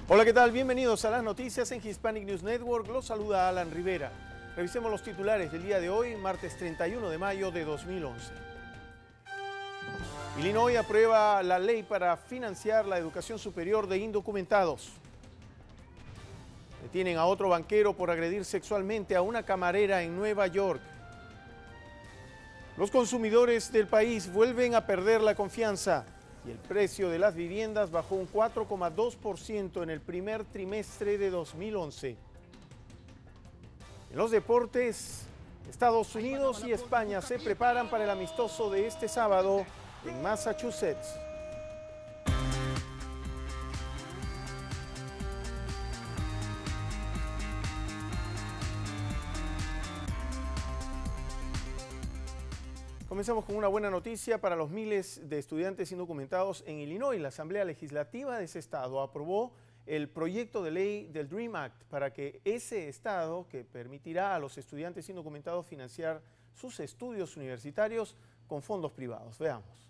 Hola, ¿qué tal? Bienvenidos a las noticias en Hispanic News Network. Los saluda Alan Rivera. Revisemos los titulares del día de hoy, martes 31 de mayo de 2011. Illinois aprueba la ley para financiar la educación superior de indocumentados. Detienen a otro banquero por agredir sexualmente a una camarera en Nueva York. Los consumidores del país vuelven a perder la confianza y el precio de las viviendas bajó un 4,2% en el primer trimestre de 2011. En los deportes, Estados Unidos y España se preparan para el amistoso de este sábado en Massachusetts. Comenzamos con una buena noticia para los miles de estudiantes indocumentados en Illinois. La Asamblea Legislativa de ese estado aprobó el proyecto de ley del DREAM Act para que ese estado, que permitirá a los estudiantes indocumentados financiar sus estudios universitarios con fondos privados. Veamos.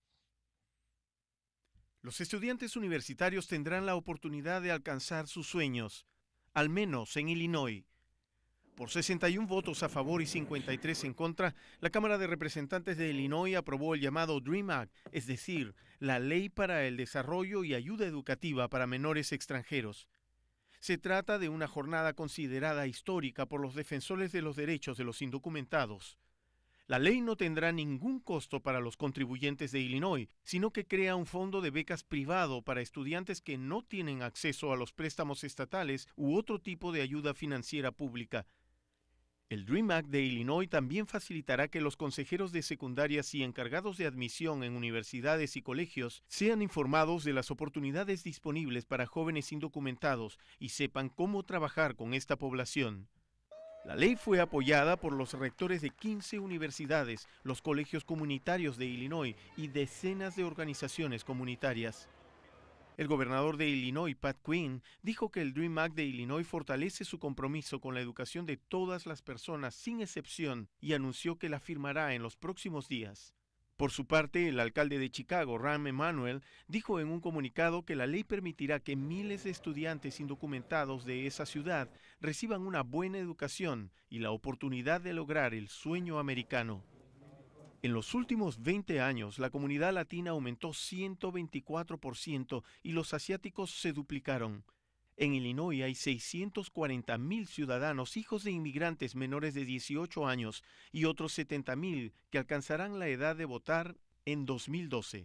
Los estudiantes universitarios tendrán la oportunidad de alcanzar sus sueños, al menos en Illinois. Por 61 votos a favor y 53 en contra, la Cámara de Representantes de Illinois aprobó el llamado DREAM Act, es decir, la Ley para el Desarrollo y Ayuda Educativa para Menores Extranjeros. Se trata de una jornada considerada histórica por los defensores de los derechos de los indocumentados. La ley no tendrá ningún costo para los contribuyentes de Illinois, sino que crea un fondo de becas privado para estudiantes que no tienen acceso a los préstamos estatales u otro tipo de ayuda financiera pública. El DREAM Act de Illinois también facilitará que los consejeros de secundarias y encargados de admisión en universidades y colegios sean informados de las oportunidades disponibles para jóvenes indocumentados y sepan cómo trabajar con esta población. La ley fue apoyada por los rectores de 15 universidades, los colegios comunitarios de Illinois y decenas de organizaciones comunitarias. El gobernador de Illinois, Pat Quinn, dijo que el DREAM Act de Illinois fortalece su compromiso con la educación de todas las personas sin excepción y anunció que la firmará en los próximos días. Por su parte, el alcalde de Chicago, Rahm Emanuel, dijo en un comunicado que la ley permitirá que miles de estudiantes indocumentados de esa ciudad reciban una buena educación y la oportunidad de lograr el sueño americano. En los últimos 20 años, la comunidad latina aumentó 124% y los asiáticos se duplicaron. En Illinois hay 640,000 ciudadanos hijos de inmigrantes menores de 18 años y otros 70,000 que alcanzarán la edad de votar en 2012.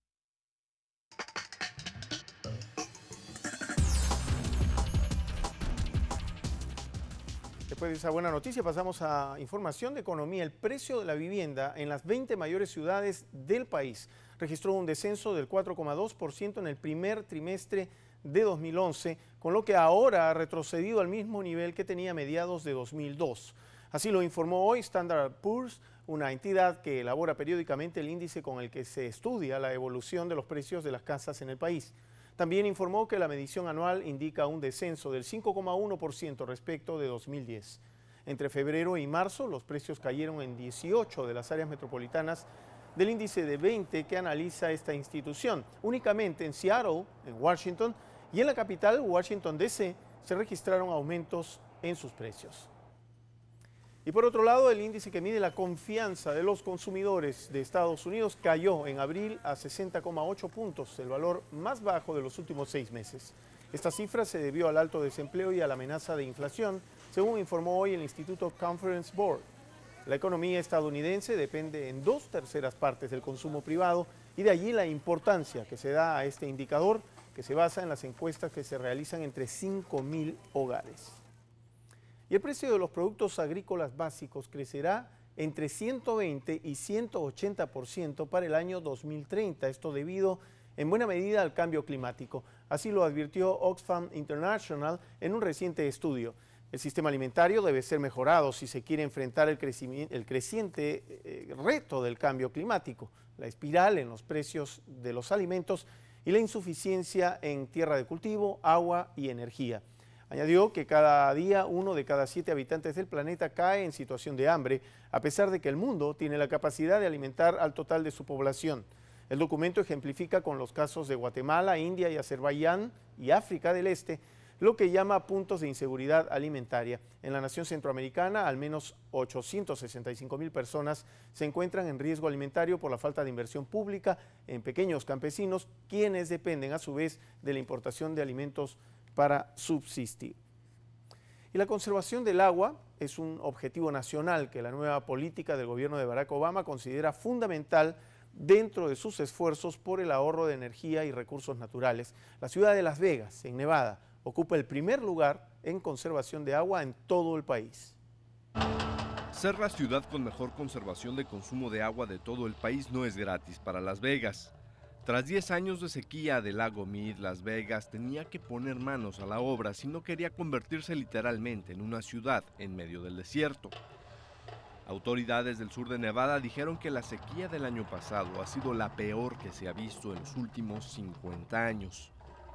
Después de esa buena noticia pasamos a información de economía. El precio de la vivienda en las 20 mayores ciudades del país registró un descenso del 4,2% en el primer trimestre de 2011, con lo que ahora ha retrocedido al mismo nivel que tenía a mediados de 2002. Así lo informó hoy Standard & Poor's, una entidad que elabora periódicamente el índice con el que se estudia la evolución de los precios de las casas en el país. También informó que la medición anual indica un descenso del 5,1% respecto de 2010. Entre febrero y marzo, los precios cayeron en 18 de las áreas metropolitanas del índice de 20 que analiza esta institución. Únicamente en Seattle, en Washington y en la capital, Washington, D.C., se registraron aumentos en sus precios. Y por otro lado, el índice que mide la confianza de los consumidores de Estados Unidos cayó en abril a 60,8 puntos, el valor más bajo de los últimos 6 meses. Esta cifra se debió al alto desempleo y a la amenaza de inflación, según informó hoy el Instituto Conference Board. La economía estadounidense depende en 2/3 partes del consumo privado y de allí la importancia que se da a este indicador, que se basa en las encuestas que se realizan entre 5,000 hogares. Y el precio de los productos agrícolas básicos crecerá entre 120 y 180% para el año 2030, esto debido en buena medida al cambio climático. Así lo advirtió Oxfam International en un reciente estudio. El sistema alimentario debe ser mejorado si se quiere enfrentar el creciente reto del cambio climático, la espiral en los precios de los alimentos y la insuficiencia en tierra de cultivo, agua y energía. Añadió que cada día 1 de cada 7 habitantes del planeta cae en situación de hambre, a pesar de que el mundo tiene la capacidad de alimentar al total de su población. El documento ejemplifica con los casos de Guatemala, India y Azerbaiyán y África del Este lo que llama puntos de inseguridad alimentaria. En la nación centroamericana, al menos 865.000 personas se encuentran en riesgo alimentario por la falta de inversión pública en pequeños campesinos, quienes dependen a su vez de la importación de alimentos para subsistir. Y la conservación del agua es un objetivo nacional que la nueva política del gobierno de Barack Obama considera fundamental dentro de sus esfuerzos por el ahorro de energía y recursos naturales. La ciudad de Las Vegas, en Nevada, ocupa el primer lugar en conservación de agua en todo el país. Ser la ciudad con mejor conservación de consumo de agua de todo el país no es gratis para Las Vegas. Tras 10 años de sequía del lago Mead, Las Vegas tenía que poner manos a la obra si no quería convertirse literalmente en una ciudad en medio del desierto. Autoridades del sur de Nevada dijeron que la sequía del año pasado ha sido la peor que se ha visto en los últimos 50 años.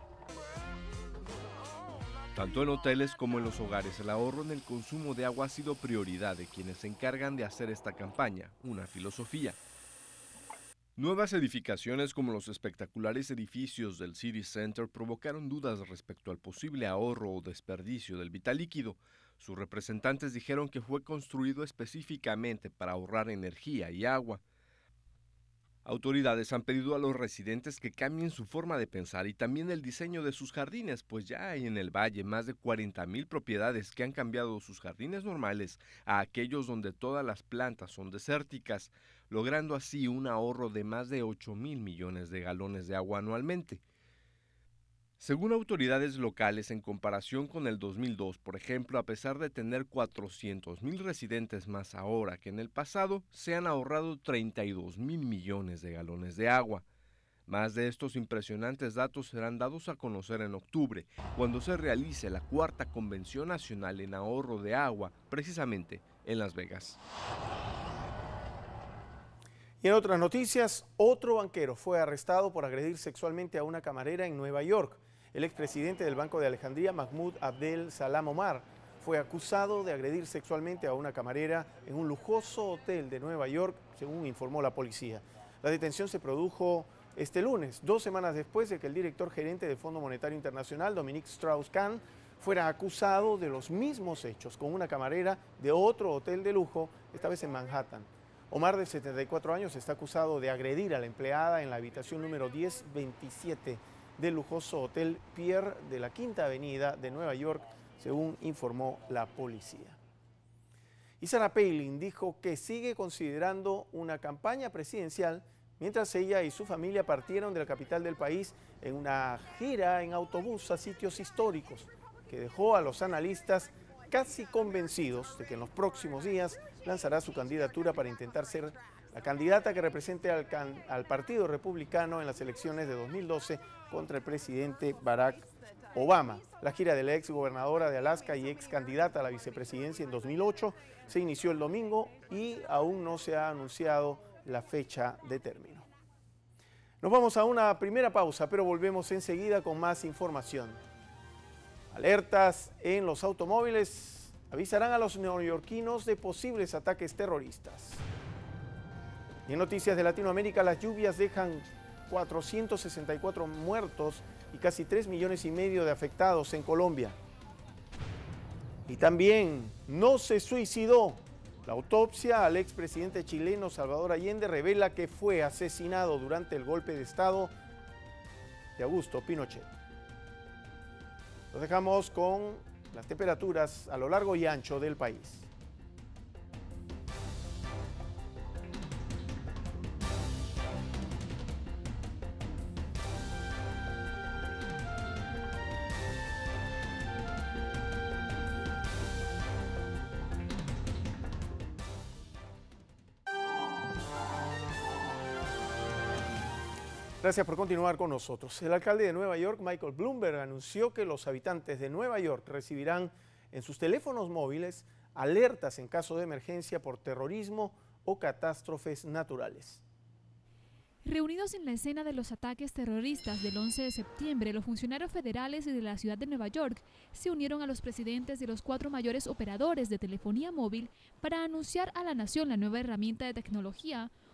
Tanto en hoteles como en los hogares, el ahorro en el consumo de agua ha sido prioridad de quienes se encargan de hacer esta campaña, una filosofía. Nuevas edificaciones como los espectaculares edificios del City Center provocaron dudas respecto al posible ahorro o desperdicio del vital líquido. Sus representantes dijeron que fue construido específicamente para ahorrar energía y agua. Autoridades han pedido a los residentes que cambien su forma de pensar y también el diseño de sus jardines, pues ya hay en el valle más de 40,000 propiedades que han cambiado sus jardines normales a aquellos donde todas las plantas son desérticas, logrando así un ahorro de más de 8,000 millones de galones de agua anualmente. Según autoridades locales, en comparación con el 2002, por ejemplo, a pesar de tener 400,000 residentes más ahora que en el pasado, se han ahorrado 32,000 millones de galones de agua. Más de estos impresionantes datos serán dados a conocer en octubre, cuando se realice la 4ª Convención Nacional en Ahorro de Agua, precisamente en Las Vegas. Y en otras noticias, otro banquero fue arrestado por agredir sexualmente a una camarera en Nueva York. El expresidente del Banco de Alejandría, Mahmoud Abdel Salam Omar, fue acusado de agredir sexualmente a una camarera en un lujoso hotel de Nueva York, según informó la policía. La detención se produjo este lunes, 2 semanas después de que el director gerente del Fondo Monetario Internacional, Dominique Strauss-Kahn, fuera acusado de los mismos hechos con una camarera de otro hotel de lujo, esta vez en Manhattan. Omar, de 74 años, está acusado de agredir a la empleada en la habitación número 1027 del lujoso Hotel Pierre de la Quinta Avenida de Nueva York, según informó la policía. Y Sarah Palin dijo que sigue considerando una campaña presidencial mientras ella y su familia partieron de la capital del país en una gira en autobús a sitios históricos que dejó a los analistas casi convencidos de que en los próximos días lanzará su candidatura para intentar ser la candidata que represente al Partido Republicano en las elecciones de 2012 contra el presidente Barack Obama. La gira de la ex gobernadora de Alaska y ex candidata a la vicepresidencia en 2008 se inició el domingo y aún no se ha anunciado la fecha de término. Nos vamos a una primera pausa, pero volvemos enseguida con más información. Alertas en los automóviles avisarán a los neoyorquinos de posibles ataques terroristas. Y en noticias de Latinoamérica, las lluvias dejan 464 muertos y casi 3,5 millones de afectados en Colombia. Y también no se suicidó. La autopsia al expresidente chileno Salvador Allende revela que fue asesinado durante el golpe de Estado de Augusto Pinochet. Los dejamos con las temperaturas a lo largo y ancho del país. Gracias por continuar con nosotros. El alcalde de Nueva York, Michael Bloomberg, anunció que los habitantes de Nueva York recibirán en sus teléfonos móviles alertas en caso de emergencia por terrorismo o catástrofes naturales. Reunidos en la escena de los ataques terroristas del 11 de septiembre, los funcionarios federales de la ciudad de Nueva York se unieron a los presidentes de los 4 mayores operadores de telefonía móvil para anunciar a la nación la nueva herramienta de tecnología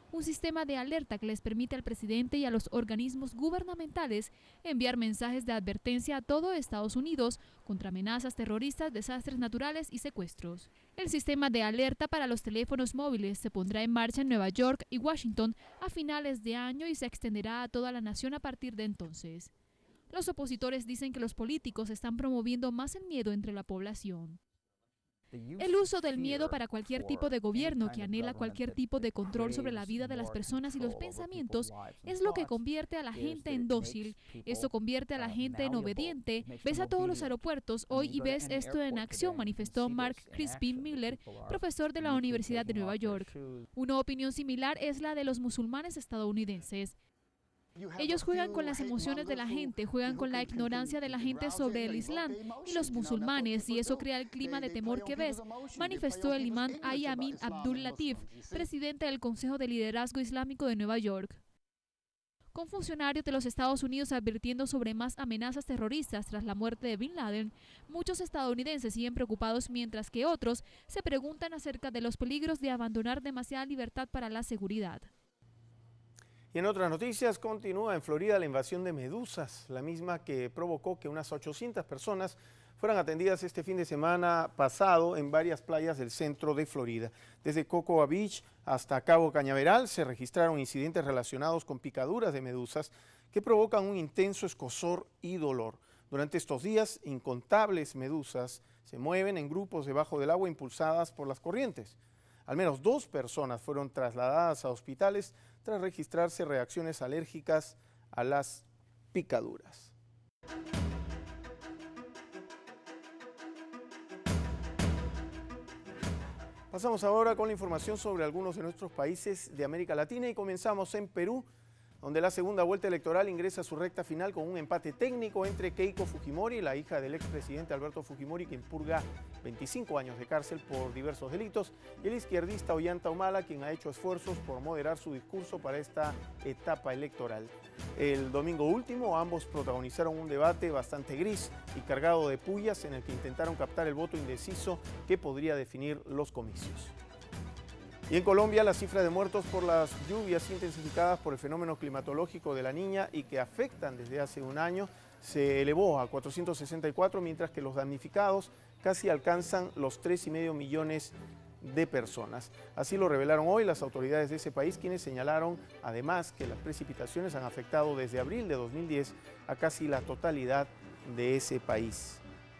un sistema de alerta que les permite al presidente y a los organismos gubernamentales enviar mensajes de advertencia a todo Estados Unidos contra amenazas terroristas, desastres naturales y secuestros. El sistema de alerta para los teléfonos móviles se pondrá en marcha en Nueva York y Washington a finales de año y se extenderá a toda la nación a partir de entonces. Los opositores dicen que los políticos están promoviendo más el miedo entre la población. El uso del miedo para cualquier tipo de gobierno que anhela cualquier tipo de control sobre la vida de las personas y los pensamientos es lo que convierte a la gente en dócil. Esto convierte a la gente en obediente. Ves a todos los aeropuertos hoy y ves esto en acción, manifestó Mark Crispin Miller, profesor de la Universidad de Nueva York. Una opinión similar es la de los musulmanes estadounidenses. Ellos juegan con las emociones de la gente, juegan con la ignorancia de la gente sobre el Islam y los musulmanes, y eso crea el clima de temor que ves, manifestó el imán Amin Abdul Latif, presidente del Consejo de Liderazgo Islámico de Nueva York. Con funcionarios de los Estados Unidos advirtiendo sobre más amenazas terroristas tras la muerte de Bin Laden, muchos estadounidenses siguen preocupados mientras que otros se preguntan acerca de los peligros de abandonar demasiada libertad para la seguridad. Y en otras noticias, continúa en Florida la invasión de medusas, la misma que provocó que unas 800 personas fueran atendidas este fin de semana pasado en varias playas del centro de Florida. Desde Cocoa Beach hasta Cabo Cañaveral se registraron incidentes relacionados con picaduras de medusas que provocan un intenso escozor y dolor. Durante estos días, incontables medusas se mueven en grupos debajo del agua impulsadas por las corrientes. Al menos 2 personas fueron trasladadas a hospitales tras registrarse reacciones alérgicas a las picaduras. Pasamos ahora con la información sobre algunos de nuestros países de América Latina y comenzamos en Perú, donde la segunda vuelta electoral ingresa a su recta final con un empate técnico entre Keiko Fujimori, la hija del expresidente Alberto Fujimori, quien purga 25 años de cárcel por diversos delitos, y el izquierdista Ollanta Humala, quien ha hecho esfuerzos por moderar su discurso para esta etapa electoral. El domingo último, ambos protagonizaron un debate bastante gris y cargado de pullas en el que intentaron captar el voto indeciso que podría definir los comicios. Y en Colombia, la cifra de muertos por las lluvias intensificadas por el fenómeno climatológico de la Niña y que afectan desde hace un año se elevó a 464, mientras que los damnificados casi alcanzan los 3,5 millones de personas. Así lo revelaron hoy las autoridades de ese país, quienes señalaron además que las precipitaciones han afectado desde abril de 2010 a casi la totalidad de ese país.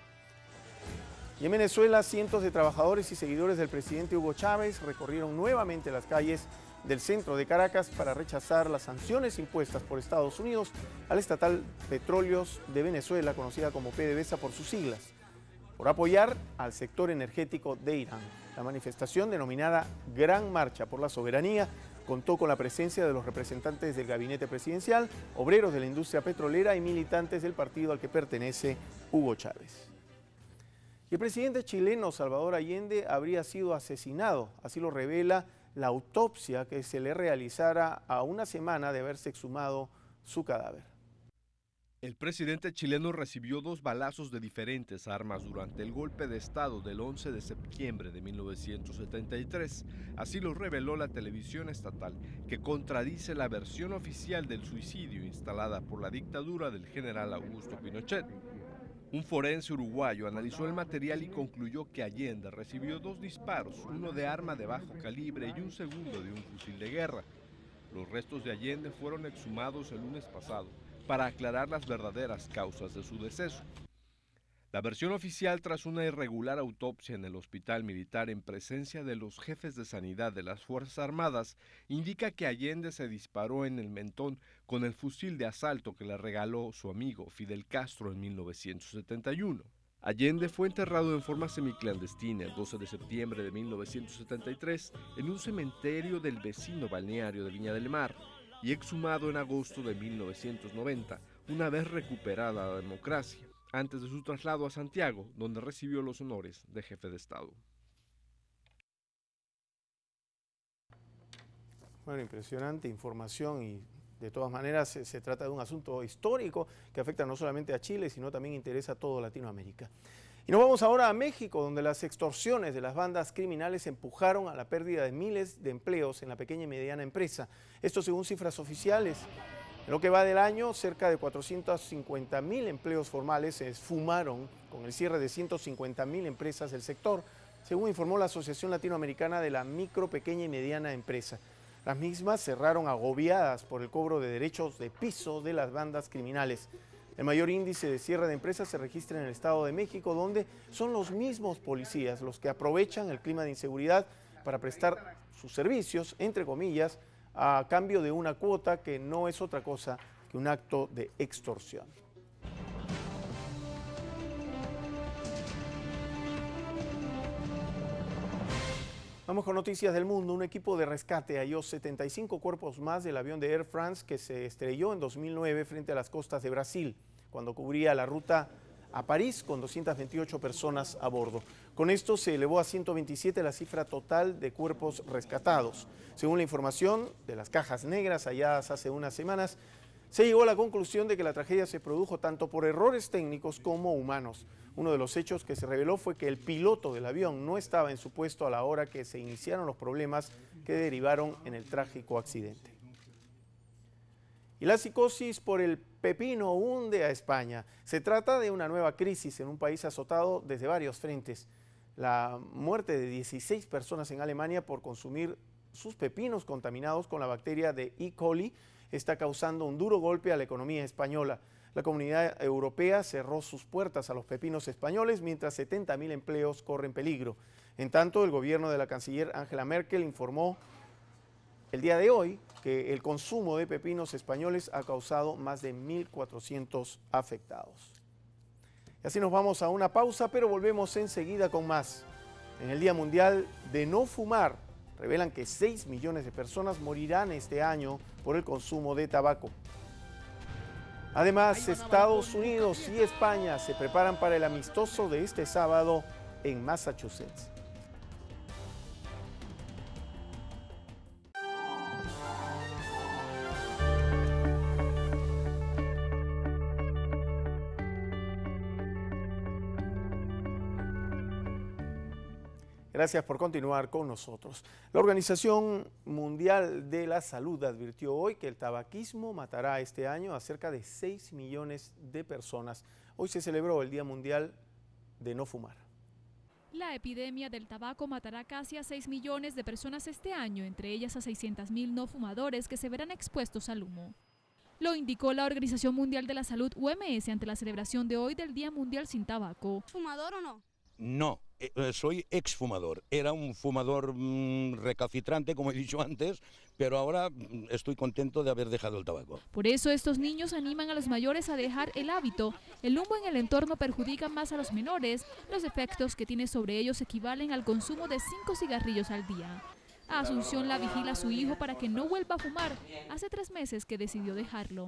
Y en Venezuela, cientos de trabajadores y seguidores del presidente Hugo Chávez recorrieron nuevamente las calles del centro de Caracas para rechazar las sanciones impuestas por Estados Unidos al estatal Petróleos de Venezuela, conocida como PDVSA por sus siglas, por apoyar al sector energético de Irán. La manifestación, denominada Gran Marcha por la Soberanía, contó con la presencia de los representantes del gabinete presidencial, obreros de la industria petrolera y militantes del partido al que pertenece Hugo Chávez. Y el presidente chileno Salvador Allende habría sido asesinado, así lo revela la autopsia que se le realizara a una semana de haberse exhumado su cadáver. El presidente chileno recibió 2 balazos de diferentes armas durante el golpe de Estado del 11 de septiembre de 1973. Así lo reveló la televisión estatal, que contradice la versión oficial del suicidio instalada por la dictadura del general Augusto Pinochet. Un forense uruguayo analizó el material y concluyó que Allende recibió 2 disparos, uno de arma de bajo calibre y un segundo de un fusil de guerra. Los restos de Allende fueron exhumados el lunes pasado para aclarar las verdaderas causas de su deceso. La versión oficial, tras una irregular autopsia en el hospital militar en presencia de los jefes de sanidad de las Fuerzas Armadas, indica que Allende se disparó en el mentón con el fusil de asalto que le regaló su amigo Fidel Castro en 1971. Allende fue enterrado en forma semiclandestina el 12 de septiembre de 1973 en un cementerio del vecino balneario de Viña del Mar y exhumado en agosto de 1990, una vez recuperada la democracia, antes de su traslado a Santiago, donde recibió los honores de jefe de Estado. Bueno, impresionante información y de todas maneras se trata de un asunto histórico que afecta no solamente a Chile, sino también interesa a toda Latinoamérica. Y nos vamos ahora a México, donde las extorsiones de las bandas criminales empujaron a la pérdida de miles de empleos en la pequeña y mediana empresa. Esto según cifras oficiales. En lo que va del año, cerca de 450.000 empleos formales se esfumaron con el cierre de 150.000 empresas del sector, según informó la Asociación Latinoamericana de la Micro, Pequeña y Mediana Empresa. Las mismas cerraron agobiadas por el cobro de derechos de piso de las bandas criminales. El mayor índice de cierre de empresas se registra en el Estado de México, donde son los mismos policías los que aprovechan el clima de inseguridad para prestar sus servicios, entre comillas, a cambio de una cuota que no es otra cosa que un acto de extorsión. Vamos con noticias del mundo. Un equipo de rescate halló 75 cuerpos más del avión de Air France que se estrelló en 2009 frente a las costas de Brasil, cuando cubría la ruta a París con 228 personas a bordo. Con esto se elevó a 127 la cifra total de cuerpos rescatados. Según la información de las cajas negras halladas hace unas semanas, se llegó a la conclusión de que la tragedia se produjo tanto por errores técnicos como humanos. Uno de los hechos que se reveló fue que el piloto del avión no estaba en su puesto a la hora que se iniciaron los problemas que derivaron en el trágico accidente. Y la psicosis por el pepino hunde a España. Se trata de una nueva crisis en un país azotado desde varios frentes. La muerte de 16 personas en Alemania por consumir sus pepinos contaminados con la bacteria de E. coli está causando un duro golpe a la economía española. La Comunidad Europea cerró sus puertas a los pepinos españoles, mientras 70.000 empleos corren peligro. En tanto, el gobierno de la canciller Angela Merkel informó el día de hoy que el consumo de pepinos españoles ha causado más de 1.400 afectados. Y así nos vamos a una pausa, pero volvemos enseguida con más. En el Día Mundial de No Fumar, revelan que 6 millones de personas morirán este año por el consumo de tabaco. Además, Estados Unidos y España se preparan para el amistoso de este sábado en Massachusetts. Gracias por continuar con nosotros. La Organización Mundial de la Salud advirtió hoy que el tabaquismo matará este año a cerca de 6 millones de personas. Hoy se celebró el Día Mundial de No Fumar. La epidemia del tabaco matará casi a 6 millones de personas este año, entre ellas a 600.000 no fumadores que se verán expuestos al humo. Lo indicó la Organización Mundial de la Salud, OMS, ante la celebración de hoy del Día Mundial sin Tabaco. ¿Fumador o no? No, soy exfumador. Era un fumador recalcitrante, como he dicho antes, pero ahora estoy contento de haber dejado el tabaco. Por eso estos niños animan a los mayores a dejar el hábito. El humo en el entorno perjudica más a los menores. Los efectos que tiene sobre ellos equivalen al consumo de 5 cigarrillos al día. A Asunción la vigila a su hijo para que no vuelva a fumar. Hace 3 meses que decidió dejarlo.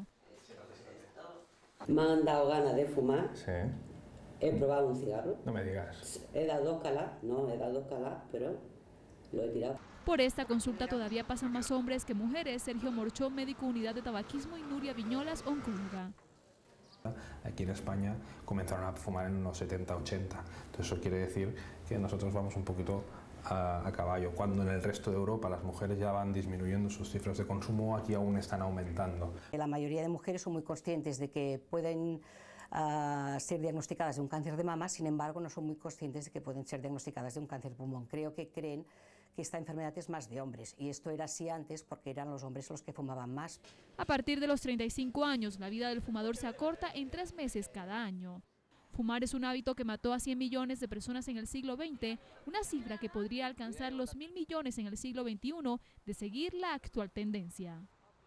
Me han dado ganas de fumar. Sí. He probado un cigarro. No me digas. He dado calas, pero lo he tirado. Por esta consulta todavía pasan más hombres que mujeres. Sergio Morchó, médico unidad de tabaquismo, y Nuria Viñolas, oncóloga. Aquí en España comenzaron a fumar en unos 70, 80. Entonces eso quiere decir que nosotros vamos un poquito a caballo. Cuando en el resto de Europa las mujeres ya van disminuyendo sus cifras de consumo, aquí aún están aumentando. La mayoría de mujeres son muy conscientes de que pueden ser diagnosticadas de un cáncer de mama, sin embargo no son muy conscientes de que pueden ser diagnosticadas de un cáncer de pulmón. Creo que creen que esta enfermedad es más de hombres, y esto era así antes porque eran los hombres los que fumaban más. A partir de los 35 años, la vida del fumador se acorta en 3 meses cada año. Fumar es un hábito que mató a 100 millones de personas en el siglo XX, una cifra que podría alcanzar los 1.000 millones en el siglo XXI de seguir la actual tendencia.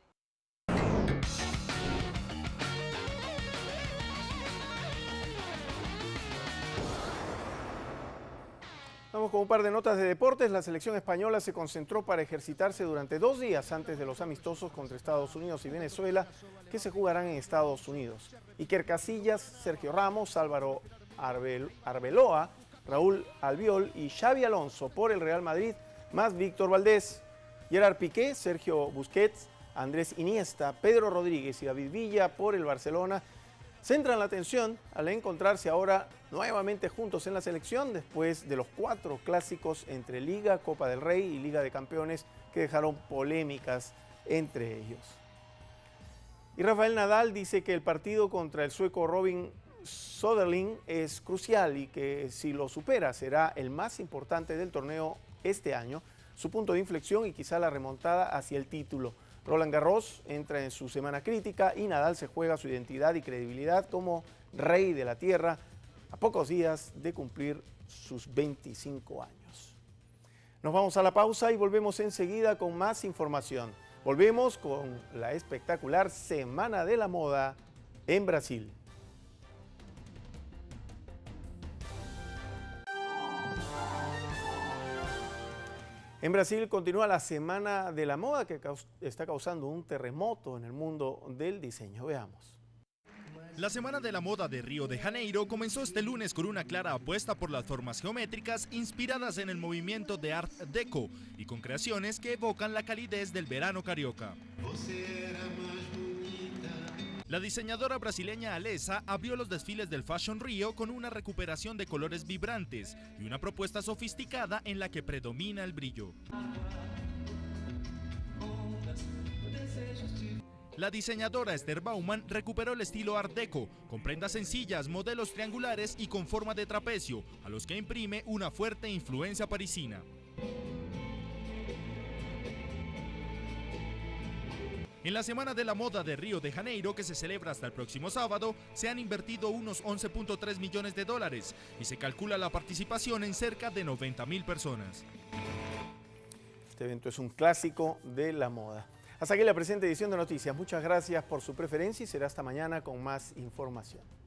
Vamos con un par de notas de deportes. La selección española se concentró para ejercitarse durante 2 días antes de los amistosos contra Estados Unidos y Venezuela, que se jugarán en Estados Unidos. Iker Casillas, Sergio Ramos, Álvaro Arbeloa, Raúl Albiol y Xavi Alonso por el Real Madrid, más Víctor Valdés, Gerard Piqué, Sergio Busquets, Andrés Iniesta, Pedro Rodríguez y David Villa por el Barcelona, centran la atención al encontrarse ahora nuevamente juntos en la selección después de los 4 clásicos entre Liga, Copa del Rey y Liga de Campeones que dejaron polémicas entre ellos. Y Rafael Nadal dice que el partido contra el sueco Robin Söderling es crucial y que si lo supera será el más importante del torneo este año, su punto de inflexión y quizá la remontada hacia el título. Roland Garros entra en su semana crítica y Nadal se juega su identidad y credibilidad como rey de la tierra a pocos días de cumplir sus 25 años. Nos vamos a la pausa y volvemos enseguida con más información. Volvemos con la espectacular Semana de la Moda en Brasil. En Brasil continúa la Semana de la Moda que está causando un terremoto en el mundo del diseño. Veamos. La Semana de la Moda de Río de Janeiro comenzó este lunes con una clara apuesta por las formas geométricas inspiradas en el movimiento de Art Deco y con creaciones que evocan la calidez del verano carioca. La diseñadora brasileña Alessa abrió los desfiles del Fashion Rio con una recuperación de colores vibrantes y una propuesta sofisticada en la que predomina el brillo. La diseñadora Esther Baumann recuperó el estilo Art Deco, con prendas sencillas, modelos triangulares y con forma de trapecio, a los que imprime una fuerte influencia parisina. En la Semana de la Moda de Río de Janeiro, que se celebra hasta el próximo sábado, se han invertido unos 11.3 millones de dólares y se calcula la participación en cerca de 90.000 personas. Este evento es un clásico de la moda. Hasta aquí la presente edición de Noticias. Muchas gracias por su preferencia y será hasta mañana con más información.